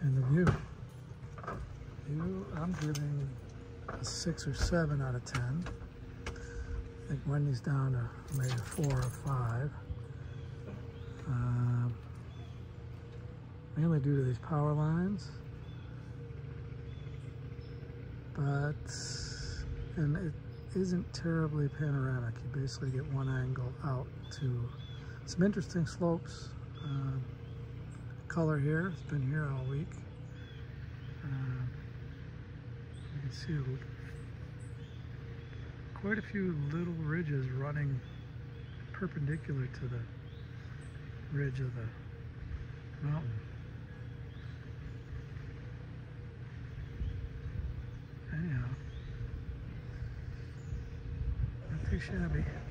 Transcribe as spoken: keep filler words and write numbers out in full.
And the view. View, I'm giving a six or seven out of ten. I think Wendy's down to maybe a four or five. Um, mainly due to these power lines. But, and it isn't terribly panoramic. You basically get one angle out to some interesting slopes. Uh, color here, it's been here all week. Uh, you can see quite a few little ridges running perpendicular to the ridge of the mountain. Anyhow, not too shabby.